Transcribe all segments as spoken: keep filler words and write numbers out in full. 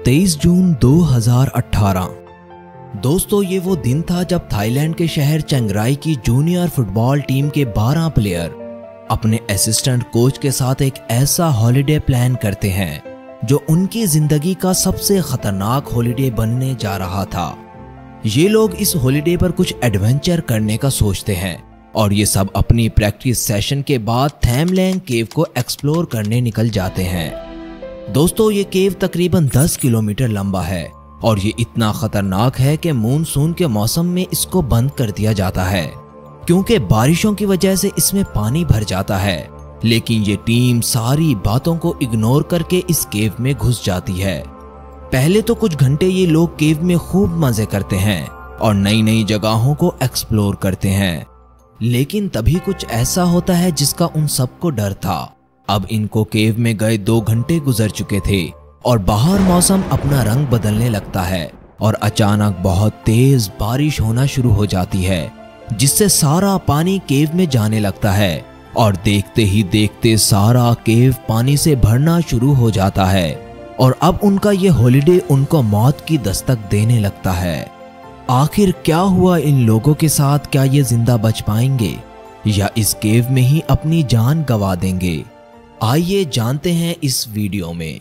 तेईस जून दो हज़ार अठारह। दोस्तों, ये वो दिन था जब थाईलैंड के शहर चिंगराई की जूनियर फुटबॉल टीम के बारह प्लेयर अपने असिस्टेंट कोच के साथ एक ऐसा हॉलिडे प्लान करते हैं जो उनकी जिंदगी का सबसे खतरनाक हॉलिडे बनने जा रहा था। ये लोग इस हॉलिडे पर कुछ एडवेंचर करने का सोचते हैं और ये सब अपनी प्रैक्टिस सेशन के बाद थैम लैंग केव को एक्सप्लोर करने निकल जाते हैं। दोस्तों, ये केव तकरीबन दस किलोमीटर लंबा है और ये इतना खतरनाक है कि मानसून के मौसम में इसको बंद कर दिया जाता है क्योंकि बारिशों की वजह से इसमें पानी भर जाता है। लेकिन ये टीम सारी बातों को इग्नोर करके इस केव में घुस जाती है। पहले तो कुछ घंटे ये लोग केव में खूब मजे करते हैं और नई नई जगहों को एक्सप्लोर करते हैं, लेकिन तभी कुछ ऐसा होता है जिसका उन सबको डर था। अब इनको केव में गए दो घंटे गुजर चुके थे और बाहर मौसम अपना रंग बदलने लगता है और अचानक बहुत तेज बारिश होना शुरू हो जाती है, जिससे सारा पानी केव में जाने लगता है और देखते ही देखते सारा केव पानी से भरना शुरू हो जाता है और अब उनका ये हॉलिडे उनको मौत की दस्तक देने लगता है। आखिर क्या हुआ इन लोगों के साथ? क्या ये जिंदा बच पाएंगे या इस केव में ही अपनी जान गंवा देंगे? आइए जानते हैं इस वीडियो में।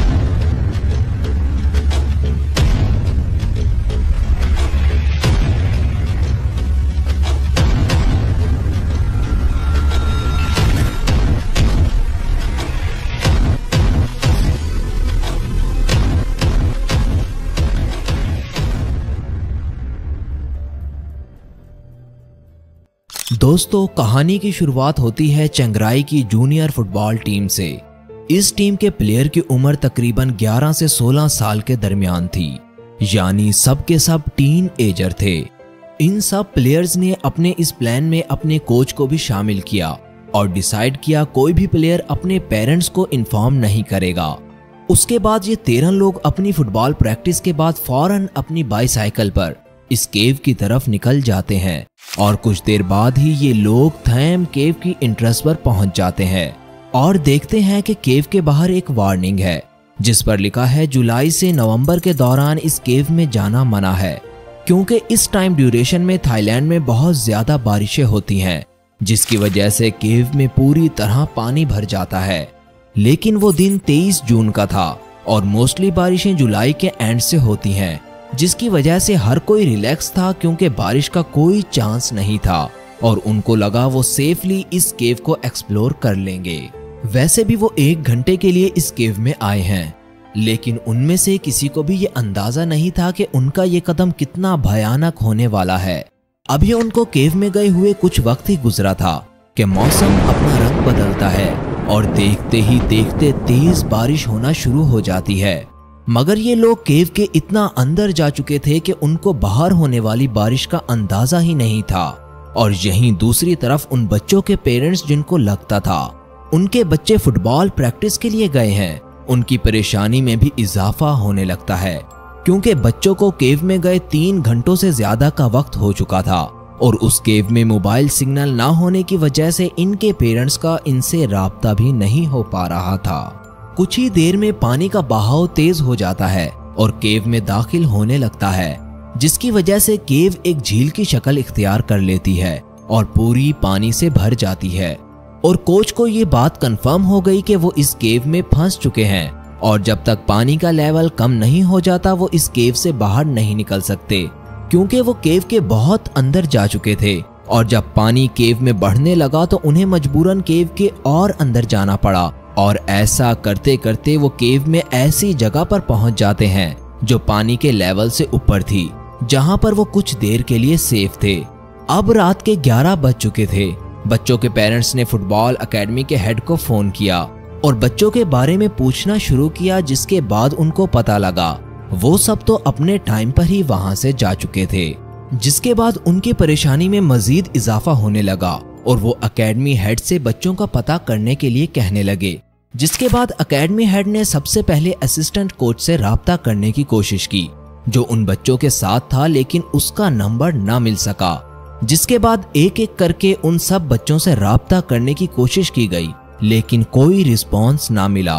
दोस्तों, कहानी की शुरुआत होती है चिंगराई की जूनियर फुटबॉल टीम से। इस टीम के प्लेयर की उम्र तकरीबन ग्यारह से सोलह साल के दरमियान थी, यानी सब के सब टीन एजर थे। इन सब प्लेयर्स ने अपने इस प्लान में अपने कोच को भी शामिल किया और डिसाइड किया कोई भी प्लेयर अपने पेरेंट्स को इन्फॉर्म नहीं करेगा। उसके बाद ये तेरह लोग अपनी फुटबॉल प्रैक्टिस के बाद फौरन अपनी बाईसाइकिल पर इस केव की तरफ निकल जाते हैं और कुछ देर बाद ही ये लोग थैम केव की एंट्रेंस पर पहुंच जाते हैं और देखते हैं कि केव के बाहर एक वार्निंग है जिस पर लिखा है जुलाई से नवंबर के दौरान इस केव में जाना मना है, क्योंकि इस टाइम ड्यूरेशन में थाईलैंड में बहुत ज्यादा बारिशें होती हैं, जिसकी वजह से केव में पूरी तरह पानी भर जाता है। लेकिन वो दिन तेईस जून का था और मोस्टली बारिशें जुलाई के एंड से होती हैं, जिसकी वजह से हर कोई रिलैक्स था क्योंकि बारिश का कोई चांस नहीं था और उनको लगा वो सेफली इस केव को एक्सप्लोर कर लेंगे। वैसे भी वो एक घंटे के लिए इस केव में आए हैं, लेकिन उनमें से किसी को भी ये अंदाजा नहीं था कि उनका ये कदम कितना भयानक होने वाला है। अभी उनको केव में गए हुए कुछ वक्त ही गुजरा था कि मौसम अपना रंग बदलता है और देखते ही देखते तेज बारिश होना शुरू हो जाती है। मगर ये लोग केव के इतना अंदर जा चुके थे कि उनको बाहर होने वाली बारिश का अंदाजा ही नहीं था। और यहीं दूसरी तरफ उन बच्चों के पेरेंट्स, जिनको लगता था उनके बच्चे फुटबॉल प्रैक्टिस के लिए गए हैं, उनकी परेशानी में भी इजाफा होने लगता है क्योंकि बच्चों को केव में गए तीन घंटों से ज्यादा का वक्त हो चुका था और उस केव में मोबाइल सिग्नल ना होने की वजह से इनके पेरेंट्स का इनसे राब्ता भी नहीं हो पा रहा था। कुछ ही देर में पानी का बहाव तेज हो जाता है और केव में दाखिल होने लगता है, जिसकी वजह से केव एक झील की शक्ल इख्तियार कर लेती है और पूरी पानी से भर जाती है। और कोच को ये बात कंफर्म हो गई कि वो इस केव में फंस चुके हैं और जब तक पानी का लेवल कम नहीं हो जाता वो इस केव से बाहर नहीं निकल सकते, क्योंकि वो केव के बहुत अंदर जा चुके थे और जब पानी केव में बढ़ने लगा तो उन्हें मजबूरन केव के और अंदर जाना पड़ा और ऐसा करते करते वो केव में ऐसी जगह पर पहुंच जाते हैं जो पानी के लेवल से ऊपर थी, जहां पर वो कुछ देर के लिए सेफ थे। अब रात के ग्यारह बज चुके थे। बच्चों के पेरेंट्स ने फुटबॉल एकेडमी के हेड को फोन किया और बच्चों के बारे में पूछना शुरू किया, जिसके बाद उनको पता लगा वो सब तो अपने टाइम पर ही वहां से जा चुके थे। जिसके बाद उनकी परेशानी में मजीद इजाफा होने लगा और वो एकेडमी हेड से बच्चों का पता करने के लिए कहने लगे। जिसके बाद एकेडमी हेड ने सबसे पहले असिस्टेंट कोच से राब्ता करने की कोशिश की, जो उन बच्चों के साथ था, लेकिन उसका नंबर ना मिल सका। जिसके बाद एक एक करके उन सब बच्चों से राब्ता करने की कोशिश की गई, लेकिन कोई रिस्पॉन्स ना मिला।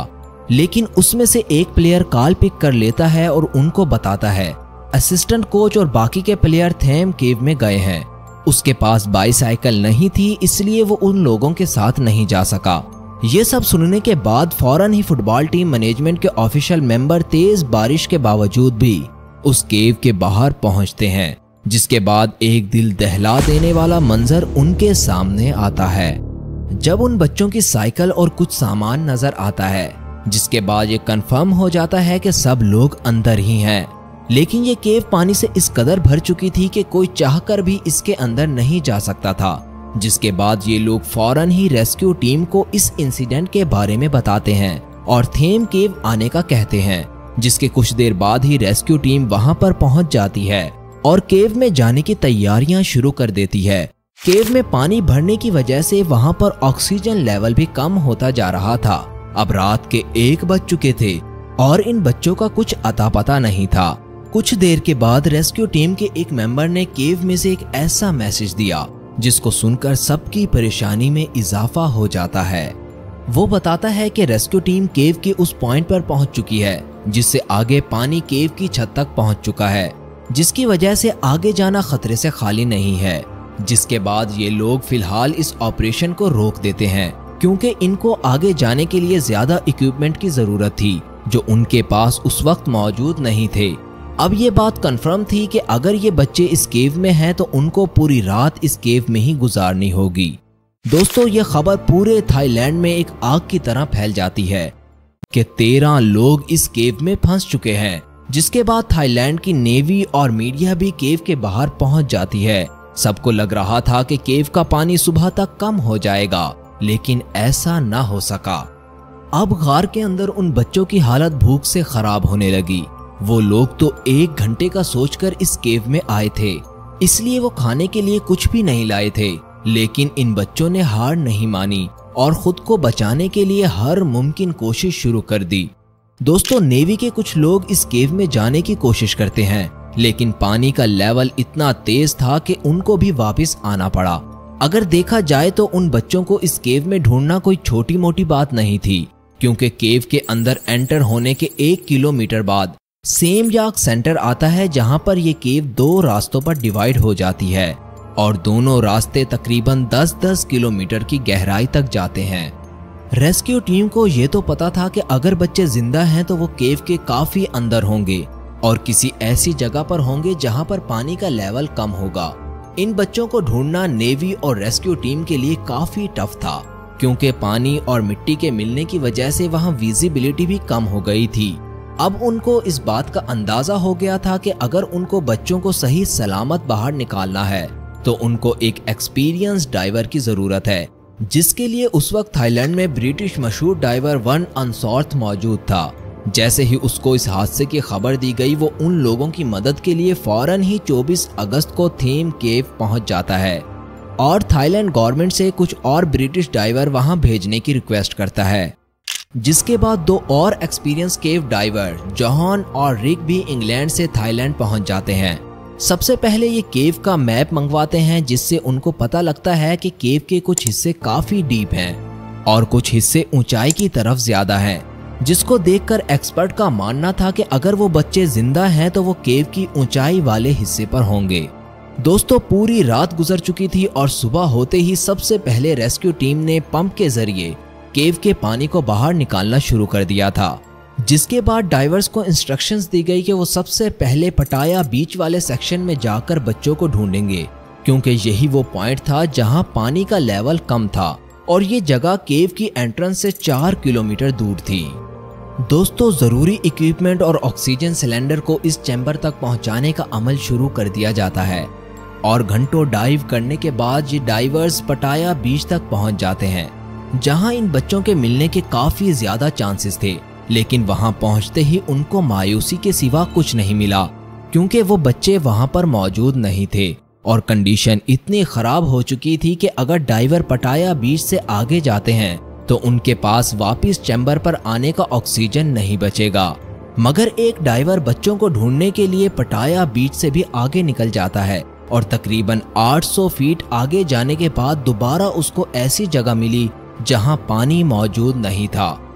लेकिन उसमें से एक प्लेयर कॉल पिक कर लेता है और उनको बताता है असिस्टेंट कोच और बाकी के प्लेयर थेम केव में गए हैं। उसके पास बाईसाइकिल नहीं थी, इसलिए वो उन लोगों के साथ नहीं जा सका। ये सब सुनने के बाद फौरन ही फुटबॉल टीम मैनेजमेंट के ऑफिशियल मेंबर तेज बारिश के बावजूद भी उस केव के बाहर पहुंचते हैं, जिसके बाद एक दिल दहला देने वाला मंजर उनके सामने आता है जब उन बच्चों की साइकिल और कुछ सामान नजर आता है, जिसके बाद ये कंफर्म हो जाता है कि सब लोग अंदर ही हैं। लेकिन ये केव पानी से इस कदर भर चुकी थी कि कोई चाहकर भी इसके अंदर नहीं जा सकता था, जिसके बाद ये लोग फौरन ही रेस्क्यू टीम को इस इंसिडेंट के बारे में बताते हैं और थेम केव आने का कहते हैं, जिसके कुछ देर बाद ही रेस्क्यू टीम वहां पर पहुंच जाती है और केव में जाने की तैयारियां शुरू कर देती है। केव में पानी भरने की वजह से वहां पर ऑक्सीजन लेवल भी कम होता जा रहा था। अब रात के एक बज चुके थे और इन बच्चों का कुछ अता पता नहीं था। कुछ देर के बाद रेस्क्यू टीम के एक मेंबर ने केव में से एक ऐसा मैसेज दिया जिसको सुनकर सबकी परेशानी में इजाफा हो जाता है। वो बताता है कि रेस्क्यू टीम केव के उस पॉइंट पर पहुंच चुकी है जिससे आगे पानी केव की छत तक पहुंच चुका है, जिसकी वजह से आगे जाना खतरे से खाली नहीं है। जिसके बाद ये लोग फिलहाल इस ऑपरेशन को रोक देते हैं क्योंकि इनको आगे जाने के लिए ज्यादा इक्विपमेंट की जरूरत थी जो उनके पास उस वक्त मौजूद नहीं थे। अब ये बात कंफर्म थी कि अगर ये बच्चे इस केव में हैं तो उनको पूरी रात इस केव में ही गुजारनी होगी। दोस्तों, ये खबर पूरे थाईलैंड में एक आग की तरह फैल जाती है कि तेरह लोग इस केव में फंस चुके हैं, जिसके बाद थाईलैंड की नेवी और मीडिया भी केव के बाहर पहुंच जाती है। सबको लग रहा था कि केव का पानी सुबह तक कम हो जाएगा, लेकिन ऐसा ना हो सका। अब गार के अंदर उन बच्चों की हालत भूख से खराब होने लगी। वो लोग तो एक घंटे का सोचकर इस केव में आए थे, इसलिए वो खाने के लिए कुछ भी नहीं लाए थे। लेकिन इन बच्चों ने हार नहीं मानी और खुद को बचाने के लिए हर मुमकिन कोशिश शुरू कर दी। दोस्तों, नेवी के कुछ लोग इस केव में जाने की कोशिश करते हैं, लेकिन पानी का लेवल इतना तेज था कि उनको भी वापस आना पड़ा। अगर देखा जाए तो उन बच्चों को इस केव में ढूंढना कोई छोटी मोटी बात नहीं थी, क्योंकि केव के अंदर एंटर होने के एक किलोमीटर बाद सेम याक सेंटर आता है, जहां पर यह केव दो रास्तों पर डिवाइड हो जाती है और दोनों रास्ते तकरीबन दस दस किलोमीटर की गहराई तक जाते हैं। रेस्क्यू टीम को यह तो पता था कि अगर बच्चे जिंदा हैं तो वो केव के काफी अंदर होंगे और किसी ऐसी जगह पर होंगे जहां पर पानी का लेवल कम होगा। इन बच्चों को ढूंढना नेवी और रेस्क्यू टीम के लिए काफी टफ था, क्योंकि पानी और मिट्टी के मिलने की वजह से वहां विजिबिलिटी भी कम हो गई थी। अब उनको इस बात का अंदाजा हो गया था कि अगर उनको बच्चों को सही सलामत बाहर निकालना है तो उनको एक एक्सपीरियंस डाइवर की जरूरत है, जिसके लिए उस वक्त थाईलैंड में ब्रिटिश मशहूर डाइवर वन अनसॉर्थ मौजूद था। जैसे ही उसको इस हादसे की खबर दी गई, वो उन लोगों की मदद के लिए फौरन ही चौबीस अगस्त को थेम केव पहुंच जाता है और थाईलैंड गवर्नमेंट से कुछ और ब्रिटिश डाइवर वहां भेजने की रिक्वेस्ट करता है। जिसके बाद दो और एक्सपीरियंस केव डाइवर जॉन और रिक भी इंग्लैंड से थाईलैंड पहुंच जाते हैं। सबसे पहले ये केव का मैप मंगवाते हैं, जिससे उनको पता लगता है कि केव के कुछ हिस्से काफी डीप हैं और कुछ हिस्से ऊंचाई की तरफ ज्यादा हैं, जिसको देखकर एक्सपर्ट का मानना था कि अगर वो बच्चे जिंदा हैं तो वो केव की ऊंचाई वाले हिस्से पर होंगे। दोस्तों, पूरी रात गुजर चुकी थी और सुबह होते ही सबसे पहले रेस्क्यू टीम ने पंप के जरिए केव के पानी को बाहर निकालना शुरू कर दिया था, जिसके बाद डाइवर्स को इंस्ट्रक्शंस दी गई कि वो सबसे पहले पटाया बीच वाले सेक्शन में जाकर बच्चों को ढूंढेंगे, क्योंकि यही वो पॉइंट था जहां पानी का लेवल कम था और ये जगह केव की एंट्रेंस से चार किलोमीटर दूर थी। दोस्तों, जरूरी इक्विपमेंट और ऑक्सीजन सिलेंडर को इस चैम्बर तक पहुंचाने का अमल शुरू कर दिया जाता है और घंटों डाइव करने के बाद ये डाइवर्स पटाया बीच तक पहुंच जाते हैं, जहां इन बच्चों के मिलने के काफी ज्यादा चांसेस थे। लेकिन वहां पहुंचते ही उनको मायूसी के सिवा कुछ नहीं मिला, क्योंकि वो बच्चे वहां पर मौजूद नहीं थे और कंडीशन इतनी खराब हो चुकी थी कि अगर डाइवर पटाया बीच से आगे जाते हैं तो उनके पास वापस चैम्बर पर आने का ऑक्सीजन नहीं बचेगा। मगर एक डाइवर बच्चों को ढूंढने के लिए पटाया बीच से भी आगे निकल जाता है और तकरीबन आठ सौ फीट आगे जाने के बाद दोबारा उसको ऐसी जगह मिली जहां पानी मौजूद नहीं था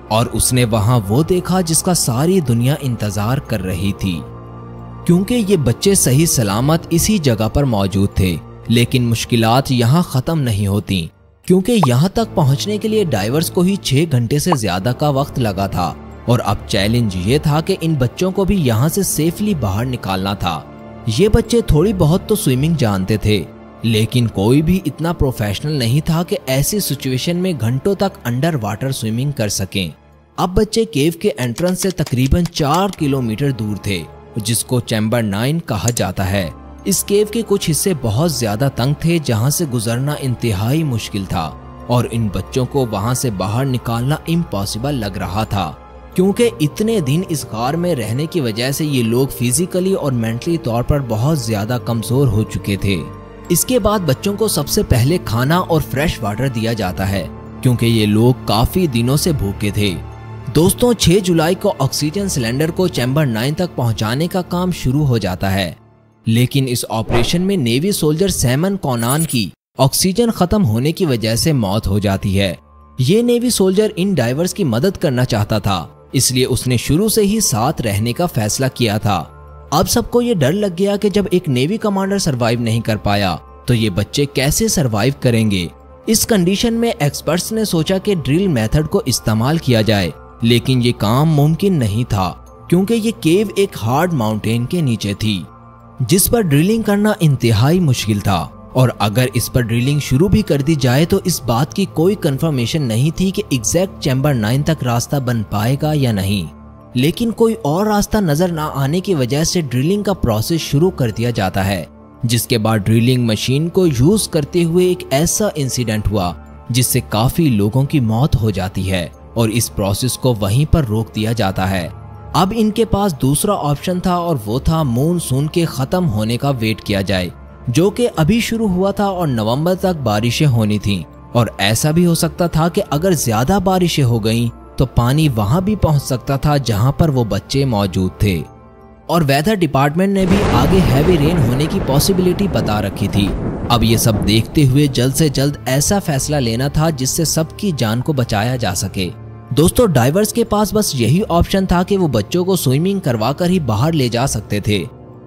और उसने वहां वो देखा जिसका सारी दुनिया इंतजार कर रही थी, क्योंकि ये बच्चे सही सलामत इसी जगह पर मौजूद थे। लेकिन मुश्किलात यहाँ खत्म नहीं होती, क्योंकि यहाँ तक पहुँचने के लिए डाइवर्स को ही छह घंटे से ज्यादा का वक्त लगा था। और अब चैलेंज ये था कि इन बच्चों को भी यहाँ से सेफली बाहर निकालना था। ये बच्चे थोड़ी बहुत तो स्विमिंग जानते थे, लेकिन कोई भी इतना प्रोफेशनल नहीं था कि ऐसी सिचुएशन में घंटों तक अंडर वाटर स्विमिंग कर सकें। अब बच्चे केव के एंट्रेंस से तकरीबन चार किलोमीटर दूर थे, जिसको चैम्बर नाइन कहा जाता है। इस केव के कुछ हिस्से बहुत ज्यादा तंग थे, जहां से गुजरना इंतहाई मुश्किल था और इन बच्चों को वहां से बाहर निकालना इम्पॉसिबल लग रहा था, क्योंकि इतने दिन इस गार में रहने की वजह से ये लोग फिजिकली और मेंटली तौर पर बहुत ज्यादा कमजोर हो चुके थे। इसके बाद बच्चों को सबसे पहले खाना और फ्रेश वाटर दिया जाता है, क्योंकि ये लोग काफी दिनों से भूखे थे। दोस्तों, छह जुलाई को ऑक्सीजन सिलेंडर को चैम्बर नाइन तक पहुंचाने का काम शुरू हो जाता है, लेकिन इस ऑपरेशन में नेवी सोल्जर सैमन कॉनान की ऑक्सीजन खत्म होने की वजह से मौत हो जाती है। ये नेवी सोल्जर इन डाइवर्स की मदद करना चाहता था, इसलिए उसने शुरू से ही साथ रहने का फैसला किया था। अब सबको ये डर लग गया कि जब एक नेवी कमांडर सरवाइव नहीं कर पाया तो ये बच्चे कैसे सरवाइव करेंगे। इस कंडीशन में एक्सपर्ट्स ने सोचा कि ड्रिल मेथड को इस्तेमाल किया जाए, लेकिन ये काम मुमकिन नहीं था, क्योंकि ये केव एक हार्ड माउंटेन के नीचे थी, जिस पर ड्रिलिंग करना इंतहाई मुश्किल था। और अगर इस पर ड्रिलिंग शुरू भी कर दी जाए तो इस बात की कोई कंफर्मेशन नहीं थी कि एग्जैक्ट चैम्बर नाइन तक रास्ता बन पाएगा या नहीं। लेकिन कोई और रास्ता नजर ना आने की वजह से ड्रिलिंग का प्रोसेस शुरू कर दिया जाता है, जिसके बाद ड्रिलिंग मशीन को यूज करते हुए एक ऐसा इंसिडेंट हुआ जिससे काफी लोगों की मौत हो जाती है और इस प्रोसेस को वहीं पर रोक दिया जाता है। अब इनके पास दूसरा ऑप्शन था और वो था मॉनसून के खत्म होने का वेट किया जाए, जो कि अभी शुरू हुआ था और नवंबर तक बारिशें होनी थीं। और ऐसा भी हो सकता था कि अगर ज्यादा बारिशें हो गईं तो पानी वहां भी पहुंच सकता था जहां पर वो बच्चे मौजूद थे। और वेदर डिपार्टमेंट ने भी आगे हैवी रेन होने की पॉसिबिलिटी बता रखी थी। अब ये सब देखते हुए जल्द से जल्द ऐसा फैसला लेना था जिससे सबकी जान को बचाया जा सके। दोस्तों, डाइवर्स के पास बस यही ऑप्शन था कि वो बच्चों को स्विमिंग करवाकर ही बाहर ले जा सकते थे,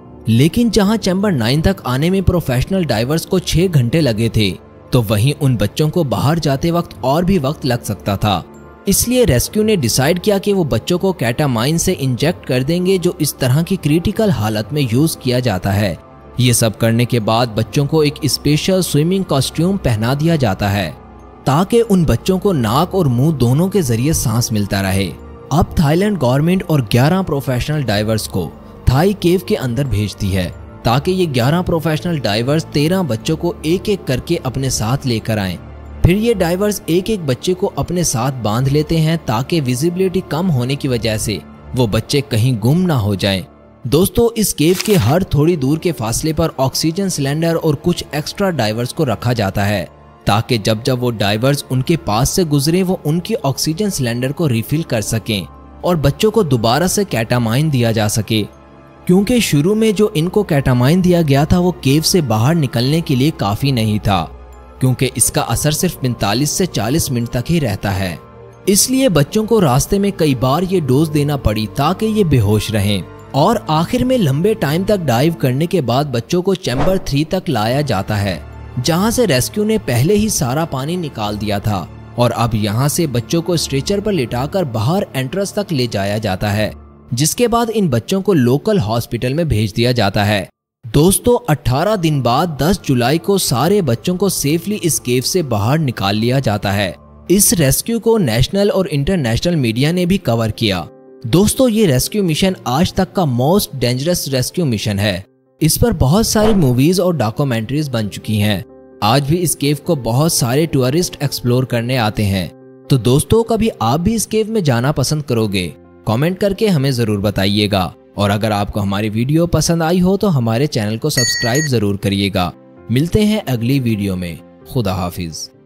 लेकिन जहां चैम्बर नाइन तक आने में प्रोफेशनल डाइवर्स को छह घंटे लगे थे, तो वहीं उन बच्चों को बाहर जाते वक्त और भी वक्त लग सकता था। इसलिए रेस्क्यू ने डिसाइड किया कि वो बच्चों को कैटामाइन से इंजेक्ट कर देंगे, जो इस तरह की क्रिटिकल हालत में यूज किया जाता है। ये सब करने के बाद बच्चों को एक स्पेशल स्विमिंग कॉस्ट्यूम पहना दिया जाता है, ताकि उन बच्चों को नाक और मुंह दोनों के जरिए सांस मिलता रहे। अब थाईलैंड गवर्नमेंट और ग्यारह प्रोफेशनल डाइवर्स को थाई केव के अंदर भेजती है, ताकि ये ग्यारह प्रोफेशनल डाइवर्स तेरह बच्चों को एक एक करके अपने साथ लेकर आएं। फिर ये डाइवर्स एक एक बच्चे को अपने साथ बांध लेते हैं, ताकि विजिबिलिटी कम होने की वजह से वो बच्चे कहीं गुम ना हो जाएं। दोस्तों, इस केव के हर थोड़ी दूर के फासले पर ऑक्सीजन सिलेंडर और कुछ एक्स्ट्रा डाइवर्स को रखा जाता है, ताकि जब जब वो डाइवर्स उनके पास से गुजरे वो उनकी ऑक्सीजन सिलेंडर को रिफिल कर सकें और बच्चों को दोबारा से कैटामाइन दिया जा सके। क्योंकि शुरू में जो इनको कैटामाइन दिया गया था वो केव से बाहर निकलने के लिए काफी नहीं था, क्योंकि इसका असर सिर्फ पैंतालीस से चालीस मिनट तक ही रहता है। इसलिए बच्चों को रास्ते में कई बार ये डोज देना पड़ी ताकि ये बेहोश रहें। और आखिर में लंबे टाइम तक डाइव करने के बाद बच्चों को चैम्बर थ्री तक लाया जाता है, जहां से रेस्क्यू ने पहले ही सारा पानी निकाल दिया था। और अब यहां से बच्चों को स्ट्रेचर पर लिटाकर बाहर एंट्रेंस तक ले जाया जाता है, जिसके बाद इन बच्चों को लोकल हॉस्पिटल में भेज दिया जाता है। दोस्तों, अठारह दिन बाद दस जुलाई को सारे बच्चों को सेफली इस केव से बाहर निकाल लिया जाता है। इस रेस्क्यू को नेशनल और इंटरनेशनल मीडिया ने भी कवर किया। दोस्तों, ये रेस्क्यू मिशन आज तक का मोस्ट डेंजरस रेस्क्यू मिशन है। इस पर बहुत सारी मूवीज और डॉक्यूमेंट्रीज बन चुकी हैं। आज भी इस केव को बहुत सारे टूरिस्ट एक्सप्लोर करने आते हैं। तो दोस्तों, कभी आप भी इस केव में जाना पसंद करोगे? कमेंट करके हमें जरूर बताइएगा। और अगर आपको हमारी वीडियो पसंद आई हो तो हमारे चैनल को सब्सक्राइब जरूर करिएगा। मिलते हैं अगली वीडियो में। खुदा हाफिज।